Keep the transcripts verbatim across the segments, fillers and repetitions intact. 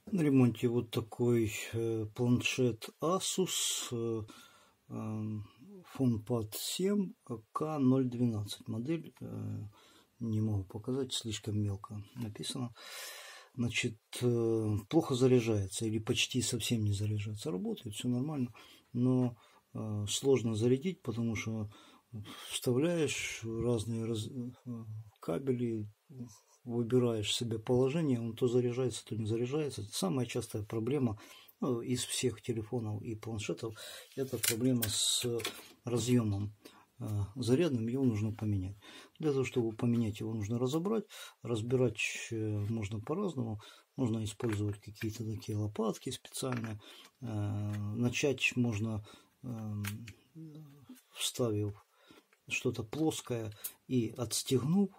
На ремонте вот такой э, планшет Asus э, э, Фонпад семь К ноль двенадцать модель. Э, не могу показать, слишком мелко написано. Значит, э, плохо заряжается или почти совсем не заряжается. Работает, все нормально, но э, сложно зарядить, потому что вставляешь разные раз... кабели, выбираешь себе положение, он то заряжается, то не заряжается. Самая частая проблема, ну, из всех телефонов и планшетов, это проблема с разъемом э, зарядным, его нужно поменять. Для того, чтобы поменять его, нужно разобрать. Разбирать э, можно по-разному. Можно использовать какие-то такие лопатки специальные. Э, начать можно, э, вставив что-то плоское и отстегнув,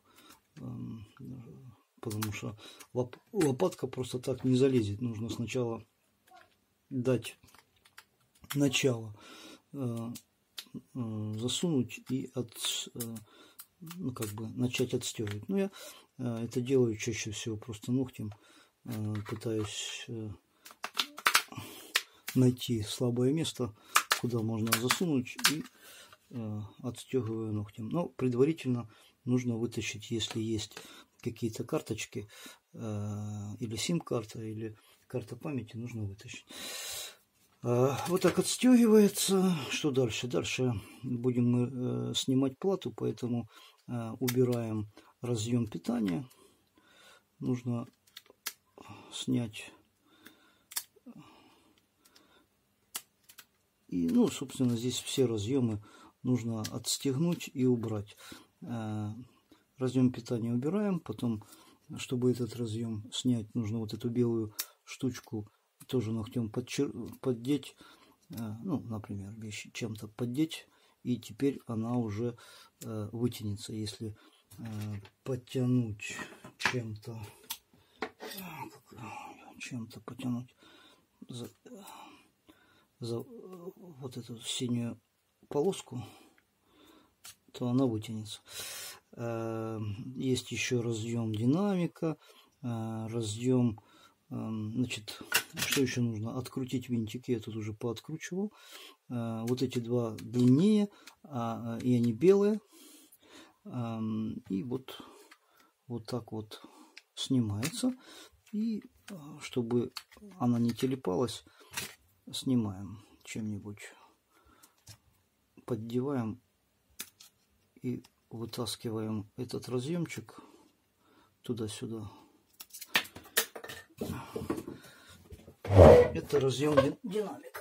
потому что лоп, лопатка просто так не залезет. Нужно сначала дать начало, э, э, засунуть и от, э, ну, как бы начать отстегивать. Но я э, это делаю чаще всего просто ногтем, э, пытаюсь э, найти слабое место, куда можно засунуть, и э, отстегиваю ногтем. Но предварительно нужно вытащить, если есть какие-то карточки э, или сим-карта, или карта памяти, нужно вытащить. Э, вот так отстегивается. Что дальше? Дальше будем мы э, снимать плату, поэтому э, убираем разъем питания. Нужно снять. И, ну, собственно, здесь все разъемы нужно отстегнуть и убрать. Разъем питания убираем. Потом, чтобы этот разъем снять, нужно вот эту белую штучку тоже ногтем подчер... поддеть. Ну, например, вещи чем-то поддеть. И теперь она уже вытянется. Если подтянуть чем-то, чем-то потянуть за, за вот эту синюю полоску, то она вытянется. Есть еще разъем динамика, разъем, значит, что еще нужно? Открутить винтики, я тут уже пооткручивал. Вот эти два длиннее, и они белые. И вот, вот так вот снимается. И чтобы она не телепалась, снимаем чем-нибудь, поддеваем и вытаскиваем этот разъемчик туда-сюда. Это разъем динамика,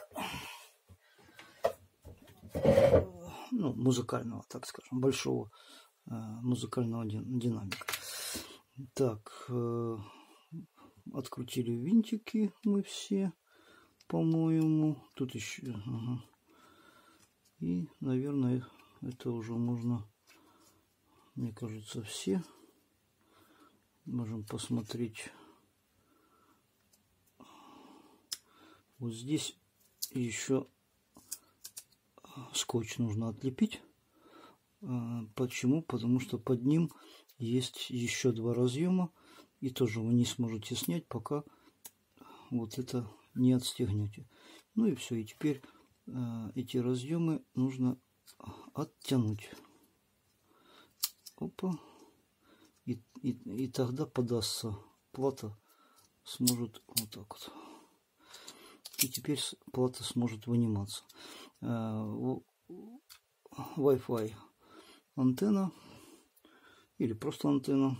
ну, музыкального, так скажем, большого э, музыкального динамика. Так, э, открутили винтики мы все, по-моему. Тут еще, ага. И, наверное, это уже можно, мне кажется, все. Можем посмотреть. Вот здесь еще скотч нужно отлепить. Почему? Потому что под ним есть еще два разъема. И тоже вы не сможете снять, пока вот это не отстегнете. Ну и все. И теперь эти разъемы нужно оттянуть. Опа. И, и, и тогда подастся плата, сможет вот так вот. И теперь плата сможет выниматься. Wi-Fi антенна или просто антенна.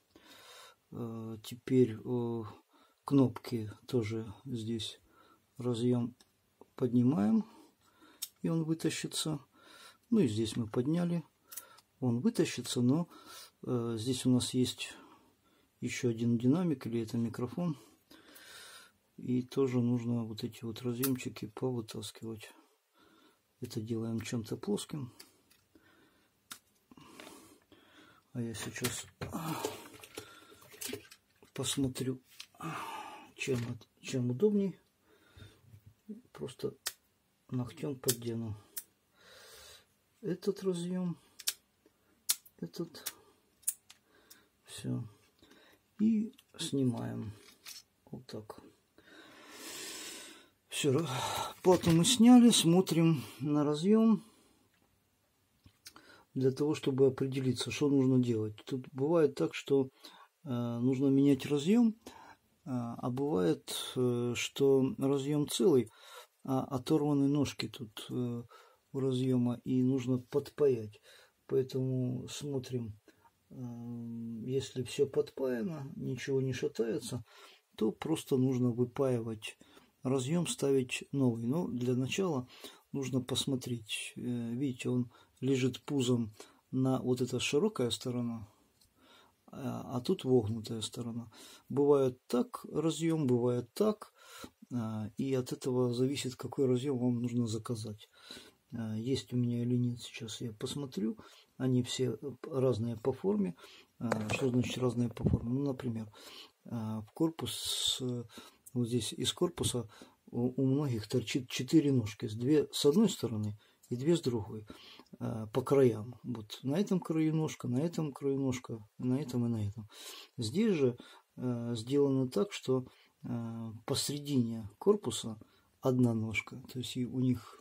Теперь кнопки тоже здесь разъем поднимаем, и он вытащится. Ну и здесь мы подняли, он вытащится, но э, здесь у нас есть еще один динамик, или это микрофон, и тоже нужно вот эти вот разъемчики повытаскивать. Это делаем чем-то плоским. А я сейчас посмотрю, чем, чем удобней. Просто ногтем поддену этот разъем, этот, все, и снимаем вот так. Все, плату мы сняли, смотрим на разъем для того, чтобы определиться, что нужно делать. Тут бывает так, что э, нужно менять разъем, э, а бывает, э, что разъем целый, а оторваны ножки тут э, у разъема, и нужно подпаять. Поэтому смотрим, э, если все подпаяно, ничего не шатается, то просто нужно выпаивать разъем, ставить новый. Но для начала нужно посмотреть. Видите, он лежит пузом на вот эта широкая сторона, а тут вогнутая сторона. Бывает так разъем, бывает так. И от этого зависит, какой разъем вам нужно заказать. Есть у меня или нет, сейчас я посмотрю. Они все разные по форме. Что значит разные по форме? Ну, например, в корпус, вот здесь из корпуса у, у многих торчит четыре ножки. Две с одной стороны и две с другой. По краям. Вот на этом краю ножка, на этом краю ножка, на этом и на этом. Здесь же сделано так, что посредине корпуса одна ножка. То есть и у них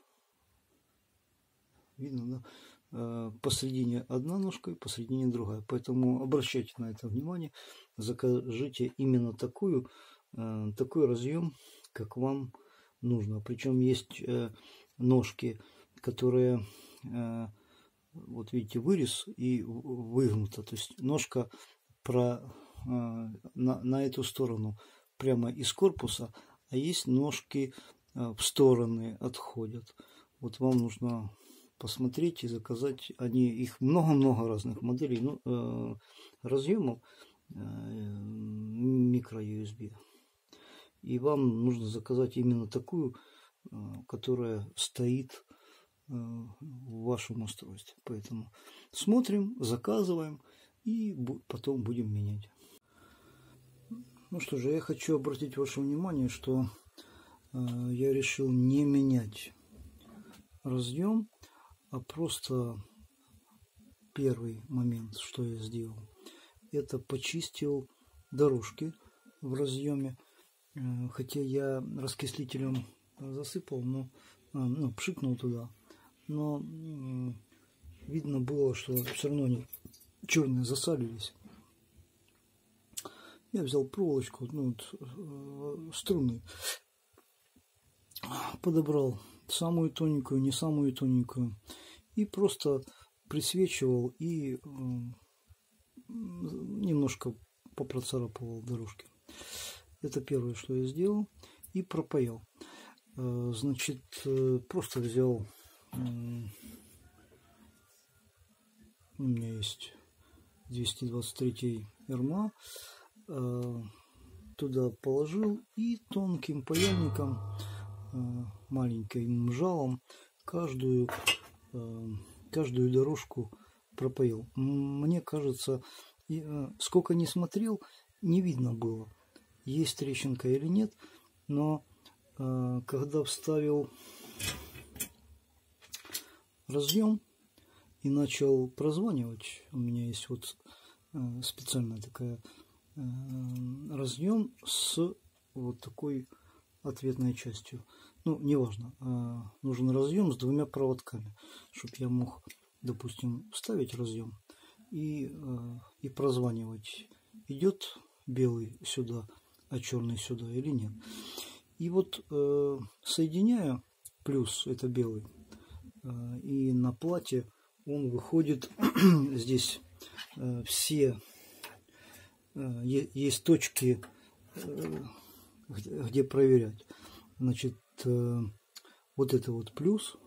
видно, да? Посредине одна ножка и посредине другая. Поэтому обращайте на это внимание. Закажите именно такую, такой разъем, как вам нужно. Причем есть ножки, которые, вот видите, вырез и выгнута. То есть ножка про, на, на эту сторону прямо из корпуса, а есть ножки в стороны отходят. Вот вам нужно посмотреть и заказать. Они, их много-много разных моделей, ну, э, разъемов э, микро ю эс би. И вам нужно заказать именно такую, э, которая стоит э, в вашем устройстве. Поэтому смотрим, заказываем и потом будем менять. Ну что же, я хочу обратить ваше внимание, что э, я решил не менять разъем, а просто первый момент, что я сделал, это почистил дорожки в разъеме, хотя я раскислителем засыпал, но ну, пшикнул туда, но видно было, что все равно они черные засалились. Я взял проволочку, ну, вот, струны, подобрал самую тоненькую, не самую тоненькую, и просто присвечивал и э, немножко попроцарапывал дорожки. Это первое, что я сделал, и пропаял. Э, значит, э, просто взял, э, у меня есть двести двадцать три эр эм а, э, туда положил и тонким паяльником, маленьким жалом каждую каждую дорожку пропаял. Мне кажется, сколько не смотрел, не видно было, есть трещинка или нет, но когда вставил разъем и начал прозванивать, у меня есть вот специальная такая разъем с вот такой ответной частью. Ну, неважно. Нужен разъем с двумя проводками, чтобы я мог, допустим, вставить разъем и, и прозванивать, идет белый сюда, а черный сюда или нет. И вот соединяю, плюс это белый, и на плате он выходит, здесь все есть точки, где проверять. Значит, вот это вот плюс,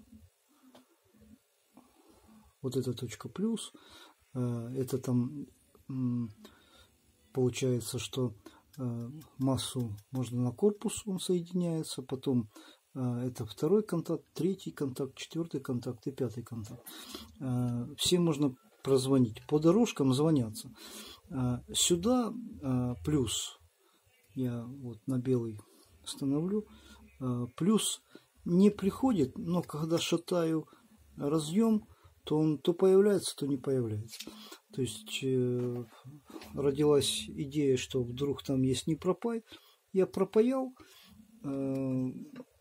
вот эта точка плюс, это там получается, что массу можно на корпус, он соединяется, потом это второй контакт, третий контакт, четвертый контакт и пятый контакт. Все можно прозвонить, по дорожкам звонятся. Сюда плюс, я вот на белый становлю, плюс не приходит, но когда шатаю разъем, то он то появляется, то не появляется. То есть э, родилась идея, что вдруг там есть непропай. Я пропаял ну,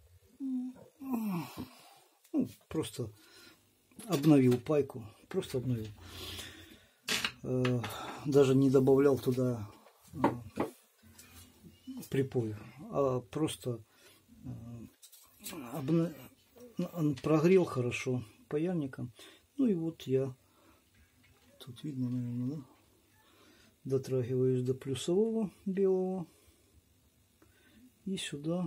просто обновил пайку, просто обновил. Даже не добавлял туда припой, а просто обна... прогрел хорошо паяльником. Ну и вот я, тут видно, наверное, да? Дотрагиваюсь до плюсового белого и сюда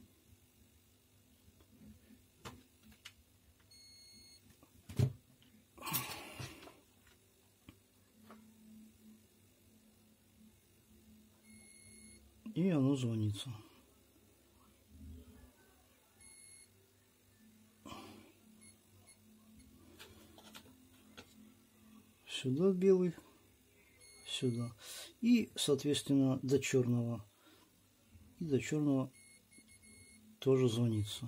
и оно звонится. Сюда белый, сюда. И, соответственно, до черного. И до черного тоже звонится.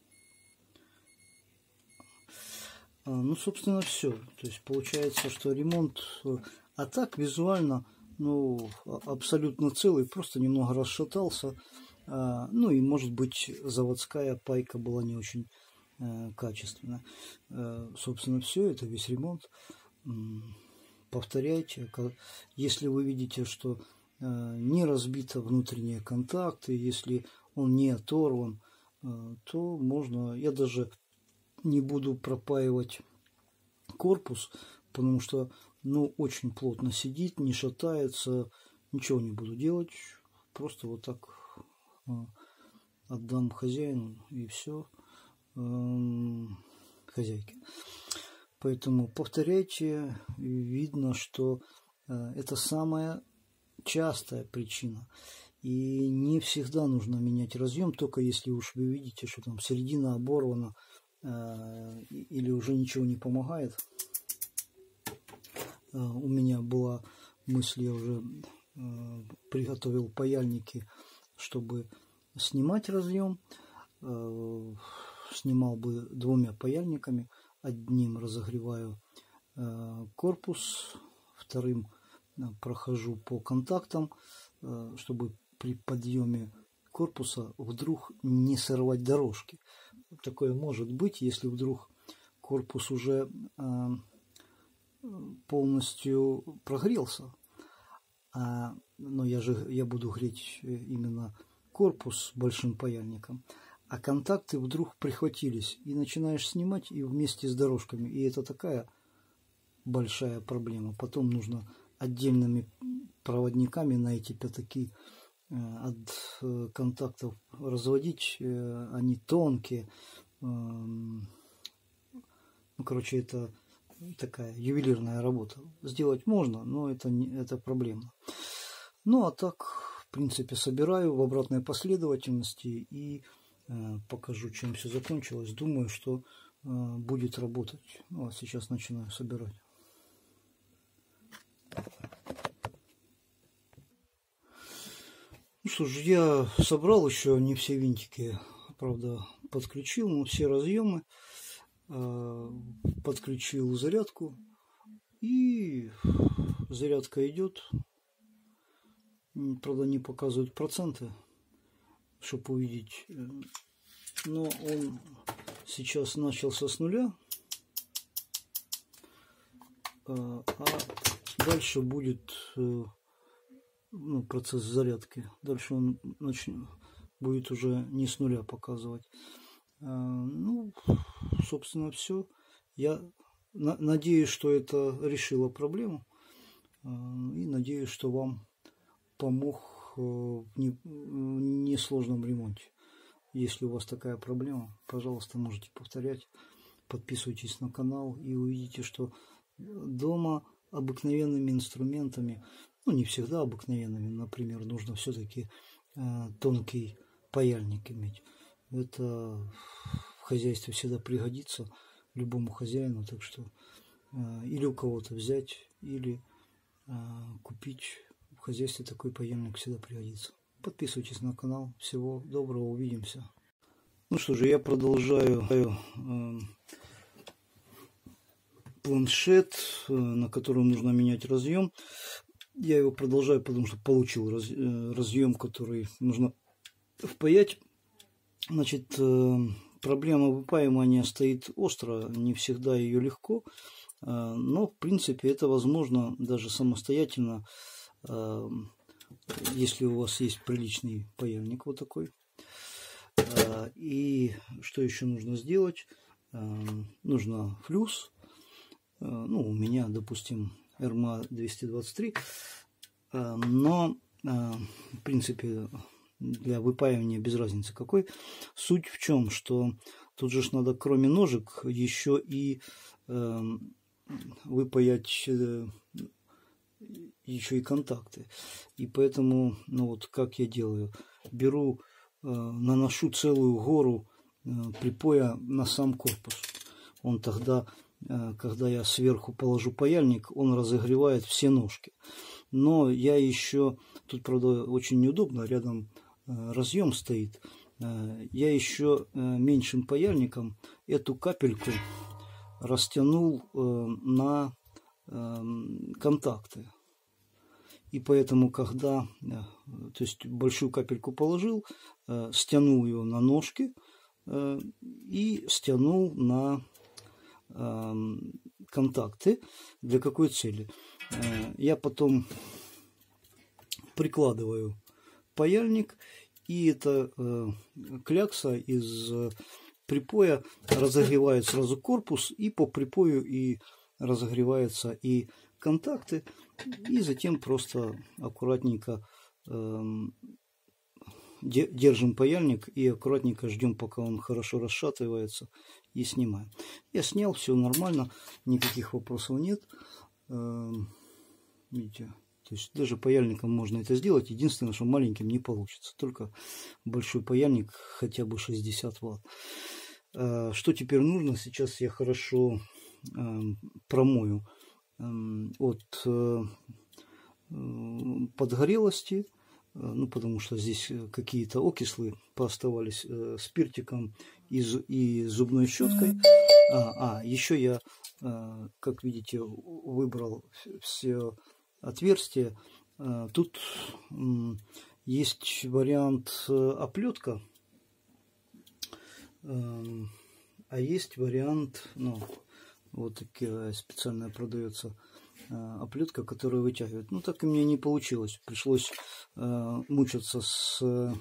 А, ну, собственно, все. То есть получается, что ремонт, а так визуально, ну, абсолютно целый, просто немного расшатался. А, ну и, может быть, заводская пайка была не очень а, качественная. А, собственно, все, это весь ремонт. Повторяйте, если вы видите, что э, не разбито внутренние контакты, если он не оторван, э, то можно, я даже не буду пропаивать корпус, потому что, ну, очень плотно сидит, не шатается, ничего не буду делать, просто вот так э, отдам хозяину и все, э, хозяйке. Поэтому повторяйте, видно, что э, это самая частая причина. И не всегда нужно менять разъем, только если уж вы видите, что там середина оборвана э, или уже ничего не помогает. Э, у меня была мысль, я уже э, приготовил паяльники, чтобы снимать разъем. Э, снимал бы двумя паяльниками. Одним разогреваю э, корпус, вторым э, прохожу по контактам, э, чтобы при подъеме корпуса вдруг не сорвать дорожки. Такое может быть, если вдруг корпус уже э, полностью прогрелся. А, но я же я буду греть именно корпус большим паяльником. А контакты вдруг прихватились, и начинаешь снимать и вместе с дорожками. И это такая большая проблема. Потом нужно отдельными проводниками на эти пятаки от контактов разводить. Они тонкие. Ну, короче, это такая ювелирная работа. Сделать можно, но это, не, это проблема. Ну, а так, в принципе, собираю в обратной последовательности и покажу, чем все закончилось. Думаю, что э, будет работать. Ну, а сейчас начинаю собирать. Ну что ж, я собрал еще не все винтики, правда, подключил, но все разъемы, э, подключил зарядку, и зарядка идет. Правда, не показывают проценты, чтобы увидеть, но он сейчас начался с нуля, а дальше будет, ну, процесс зарядки. Дальше он начнет, будет уже не с нуля показывать. Ну, собственно, все. Я надеюсь, что это решило проблему, и надеюсь, что вам помог в несложном ремонте. Если у вас такая проблема, пожалуйста, можете повторять. Подписывайтесь на канал и увидите, что дома обыкновенными инструментами, ну, не всегда обыкновенными, например, нужно все-таки э, тонкий паяльник иметь. Это в хозяйстве всегда пригодится любому хозяину, так что э, или у кого-то взять, или э, купить. В хозяйстве такой паяльник всегда пригодится. Подписывайтесь на канал. Всего доброго, увидимся. Ну что же, я продолжаю э, планшет, э, на котором нужно менять разъем. Я его продолжаю, потому что получил раз, э, разъем, который нужно впаять. Значит, проблема выпаивания стоит остро, не всегда ее легко, но в принципе это возможно даже самостоятельно, если у вас есть приличный паяльник вот такой. И что еще нужно сделать? Нужно флюс. Ну, у меня, допустим, эр эм а двести двадцать три, но в принципе для выпаивания без разницы какой. Суть в чем, что тут же надо кроме ножек еще и э, выпаять э, еще и контакты. И поэтому, ну вот как я делаю, беру, э, наношу целую гору э, припоя на сам корпус. Он тогда, э, когда я сверху положу паяльник, он разогревает все ножки. Но я еще, тут правда очень неудобно, рядом разъем стоит, я еще меньшим паяльником эту капельку растянул на контакты. И поэтому, когда, то есть большую капельку положил, стянул ее на ножки и стянул на контакты. Для какой цели? Я потом прикладываю паяльник, и эта э, клякса из э, припоя разогревает сразу корпус, и по припою и разогреваются и контакты, и затем просто аккуратненько э, держим паяльник и аккуратненько ждем, пока он хорошо расшатывается, и снимаем. Я снял, все нормально, никаких вопросов нет. Э, видите? То есть даже паяльником можно это сделать. Единственное, что маленьким не получится. Только большой паяльник, хотя бы шестьдесят ватт. Что теперь нужно? Сейчас я хорошо промою от подгорелости. Ну, потому что здесь какие-то окислы пооставались, спиртиком и, и зубной щеткой. А, а еще я, как видите, выбрал все отверстие. Тут есть вариант оплетка, а есть вариант, ну, вот такая специальная продается оплетка, которая вытягивает. Ну, так и мне не получилось. Пришлось мучиться с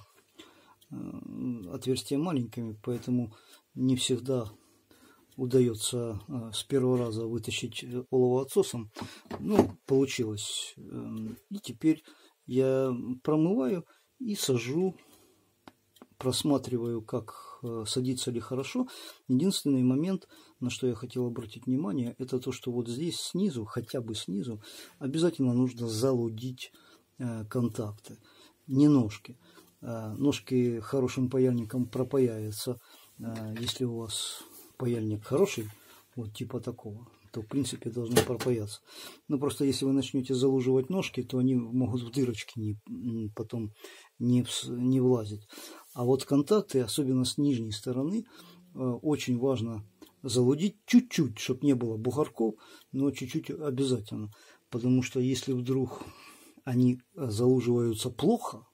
отверстиями маленькими, поэтому не всегда удается с первого раза вытащить оловоотсосом. Ну, получилось. И теперь я промываю и сажу, просматриваю, как садится ли хорошо. Единственный момент, на что я хотел обратить внимание, это то, что вот здесь снизу, хотя бы снизу, обязательно нужно залудить контакты, не ножки. Ножки хорошим паяльником пропаяются, если у вас паяльник хороший, вот типа такого, то в принципе должны пропаяться. Но просто если вы начнете залуживать ножки, то они могут в дырочки не, потом не, не влазить. А вот контакты, особенно с нижней стороны, очень важно залудить чуть-чуть, чтобы не было бугорков, но чуть-чуть обязательно. Потому что если вдруг они залуживаются плохо,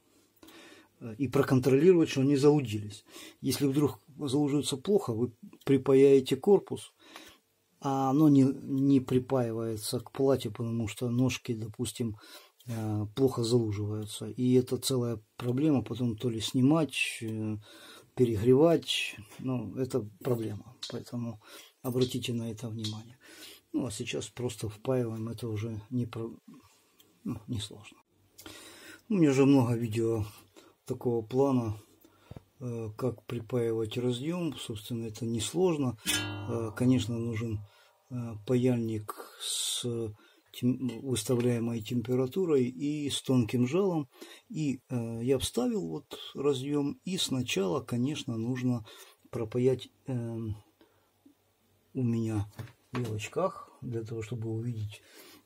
и проконтролировать, что они залудились. Если вдруг залуживаются плохо, вы припаяете корпус, а оно не, не припаивается к плате, потому что ножки, допустим, плохо залуживаются. И это целая проблема, потом то ли снимать, перегревать, ну, это проблема. Поэтому обратите на это внимание. Ну, а сейчас просто впаиваем, это уже не, про... ну, не сложно. У меня уже много видео такого плана, как припаивать разъем. Собственно, это несложно. Конечно, нужен паяльник с выставляемой температурой и с тонким жалом. И я вставил вот разъем, и сначала, конечно, нужно пропаять у меня в вилочках, для того, чтобы увидеть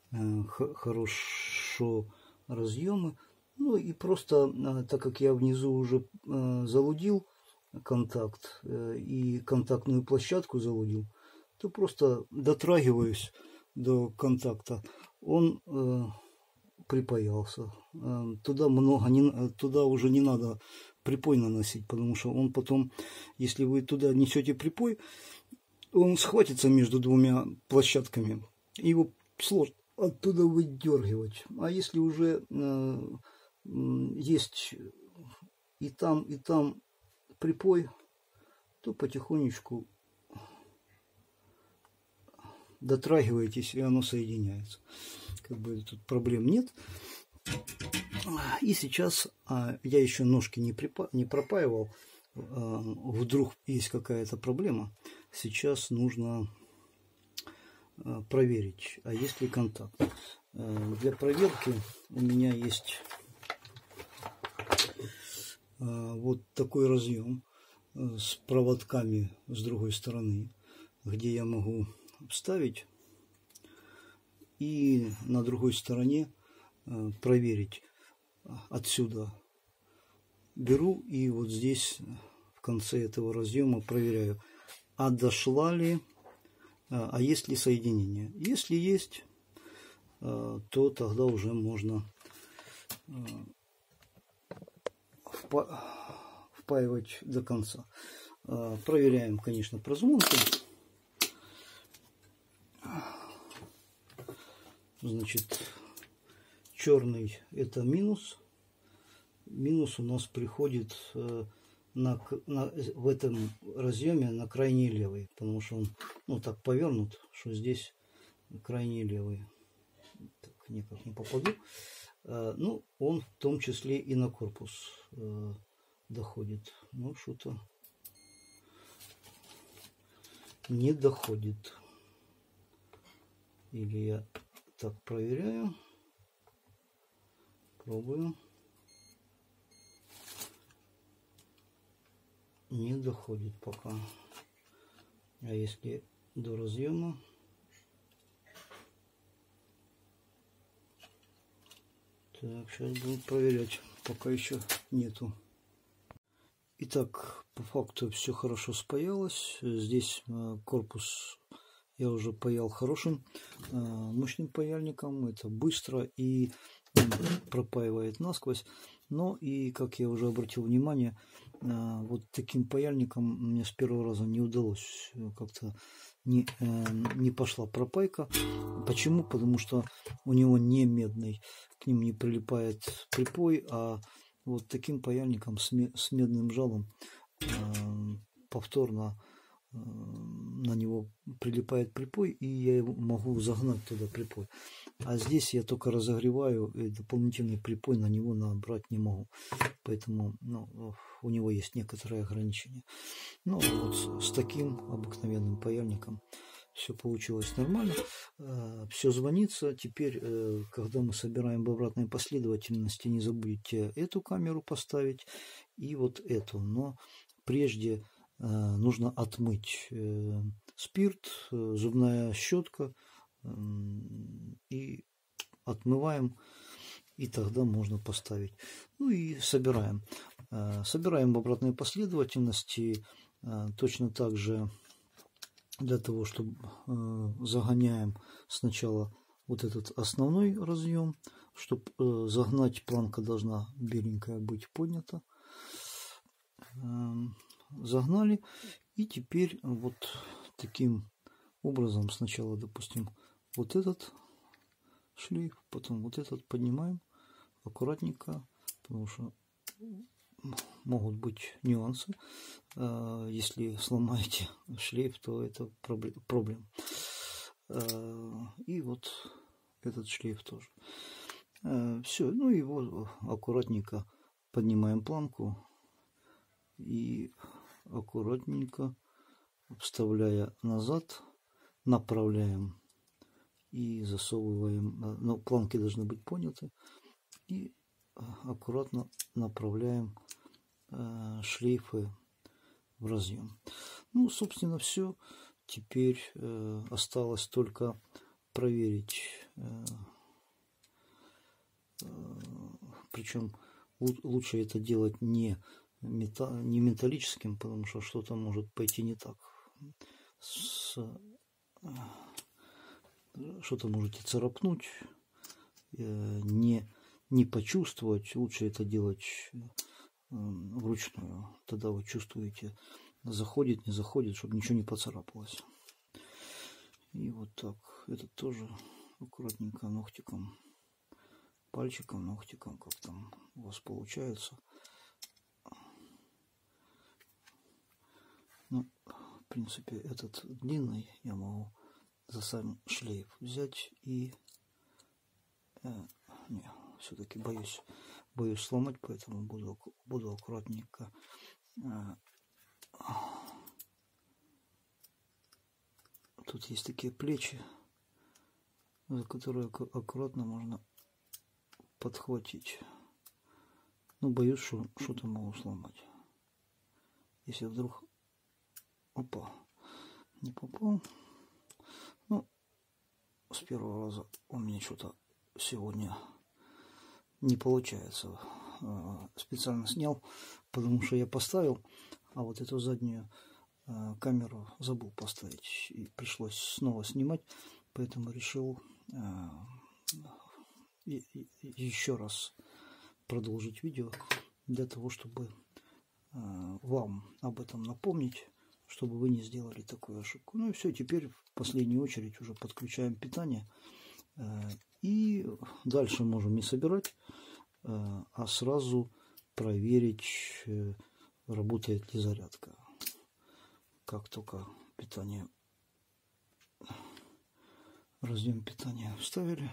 хорошо разъемы. Ну и просто, так как я внизу уже залудил контакт и контактную площадку залудил, то просто дотрагиваюсь до контакта. Он припаялся. Туда много, не, туда уже не надо припой наносить, потому что он потом, если вы туда несете припой, он схватится между двумя площадками, и его сложно оттуда выдергивать. А если уже э, есть и там, и там припой, то потихонечку дотрагиваетесь, и оно соединяется. Как бы тут проблем нет. И сейчас а, я еще ножки не, припа не пропаивал. А, вдруг есть какая-то проблема. Сейчас нужно а, проверить, а есть ли контакт. А, для проверки у меня есть а, вот такой разъем а, с проводками с другой стороны, где я могу вставить и на другой стороне а, проверить. Отсюда беру и вот здесь в конце этого разъема проверяю, а дошла ли, а есть ли соединение. Если есть, то тогда уже можно впаивать до конца. Проверяем, конечно, прозвонкой. Значит, черный это минус. Минус у нас приходит на, на, в этом разъеме на крайний левый, потому что он ну, так повернут, что здесь крайний левый. Так, никак не попаду. Ну, он в том числе и на корпус доходит. Ну, что-то не доходит. Или я так проверяю. Пробую. Не доходит пока. А если до разъема, так, сейчас будем проверять. Пока еще нету. Итак, по факту все хорошо спаялось. Здесь корпус я уже паял хорошим мощным паяльником. Это быстро и пропаивает насквозь. Но и, как я уже обратил внимание, вот таким паяльником мне с первого раза не удалось. Как-то не, не пошла пропайка. Почему? Потому что у него не медный. К ним не прилипает припой, а вот таким паяльником с медным жалом повторно на него прилипает припой, и я его могу загнать туда припой. А здесь я только разогреваю, и дополнительный припой на него набрать не могу. Поэтому ну, у него есть некоторые ограничения. Ну, вот с таким обыкновенным паяльником все получилось нормально. Все звонится. Теперь, когда мы собираем в обратной последовательности, не забудьте эту камеру поставить и вот эту. Но прежде нужно отмыть спирт, зубная щетка, и отмываем, и тогда можно поставить. Ну и собираем. Собираем в обратной последовательности. Точно так же для того, чтобы загоняем сначала вот этот основной разъем, чтобы загнать, планка должна беленькая быть поднята. Загнали, и теперь вот таким образом сначала, допустим, вот этот шлейф, потом вот этот поднимаем аккуратненько, потому что могут быть нюансы. Если сломаете шлейф, то это проблема. И вот этот шлейф тоже. Все, ну и вот аккуратненько поднимаем планку и аккуратненько, вставляя назад, направляем и засовываем. Но планки должны быть поняты. И аккуратно направляем шлейфы в разъем. Ну, собственно, все. Теперь осталось только проверить. Причем лучше это делать не не металлическим, потому что что-то может пойти не так. Что-то можете царапнуть, не, не почувствовать. Лучше это делать вручную. Тогда вы чувствуете, заходит, не заходит, чтобы ничего не поцарапалось. И вот так. Это тоже аккуратненько ногтиком, пальчиком, ногтиком, как там у вас получается. Ну, в принципе, этот длинный я могу за сам шлейф взять и э, не, все-таки боюсь, боюсь сломать, поэтому буду, буду аккуратненько э, тут есть такие плечи, за которые аккуратно можно подхватить. Ну, боюсь, что что-то могу сломать. Если вдруг... Опа, не попал. Ну, с первого раза у меня что-то сегодня не получается. Специально снял, потому что я поставил, а вот эту заднюю камеру забыл поставить. И пришлось снова снимать, поэтому решил еще раз продолжить видео для того, чтобы вам об этом напомнить, чтобы вы не сделали такую ошибку. Ну и все, теперь в последнюю очередь уже подключаем питание. И дальше можем не собирать, а сразу проверить, работает ли зарядка. Как только питание, разъем питания вставили,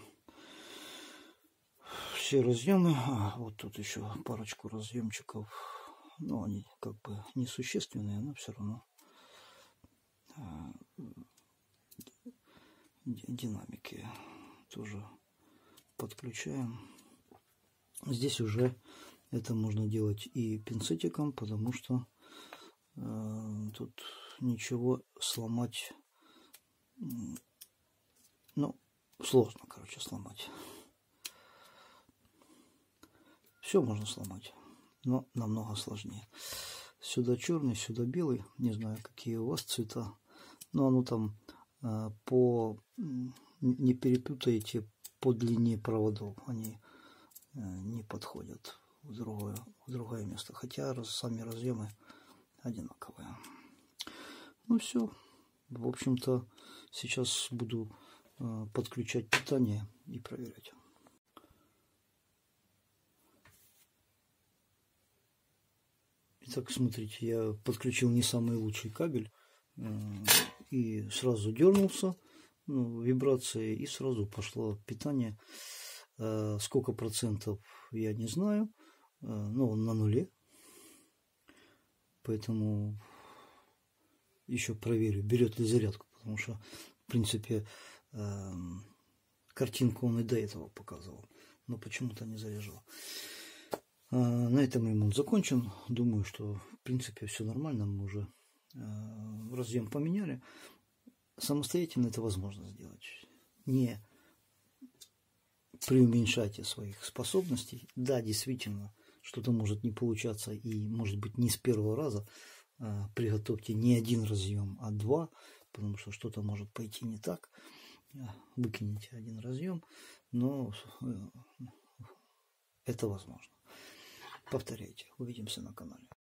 все разъемы, а вот тут еще парочку разъемчиков, но они как бы несущественные, но все равно динамики тоже подключаем. Здесь уже это можно делать и пинцетиком, потому что э, тут ничего сломать, ну, сложно, короче, сломать. Все можно сломать, но намного сложнее. Сюда черный, сюда белый, не знаю, какие у вас цвета, но оно там э, по, не перепутайте по длине проводов, они э, не подходят в другое, в другое место, хотя раз, сами разъемы одинаковые. Ну все, в общем-то, сейчас буду э, подключать питание и проверять. Итак, смотрите, я подключил не самый лучший кабель э, и сразу дернулся, ну, вибрация, и сразу пошло питание. Э, сколько процентов я не знаю, э, но он на нуле, поэтому еще проверю, берет ли зарядку, потому что, в принципе, э, картинку он и до этого показывал, но почему-то не заряжал. На этом ремонт закончен. Думаю, что в принципе все нормально. Мы уже разъем поменяли. Самостоятельно это возможно сделать. Не преуменьшайте своих способностей. Да, действительно, что-то может не получаться и может быть не с первого раза. Приготовьте не один разъем, а два, потому что что-то может пойти не так. Выкинете один разъем, но это возможно. Повторяйте. Увидимся на канале.